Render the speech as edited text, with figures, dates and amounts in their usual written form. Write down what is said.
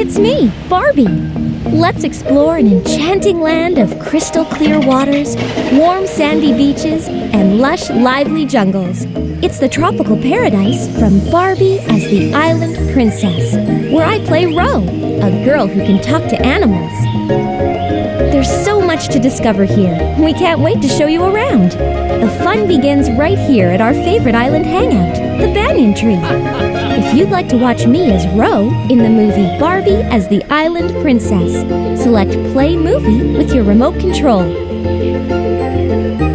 It's me, Barbie. Let's explore an enchanting land of crystal clear waters, warm sandy beaches, and lush, lively jungles. It's the tropical paradise from Barbie as the Island Princess, where I play Ro, a girl who can talk to animals. There's so much to discover here. We can't wait to show you around. The fun begins right here at our favorite island hangout, the Banyan Tree. If you'd like to watch me as Ro in the movie Barbie as the Island Princess, select Play Movie with your remote control.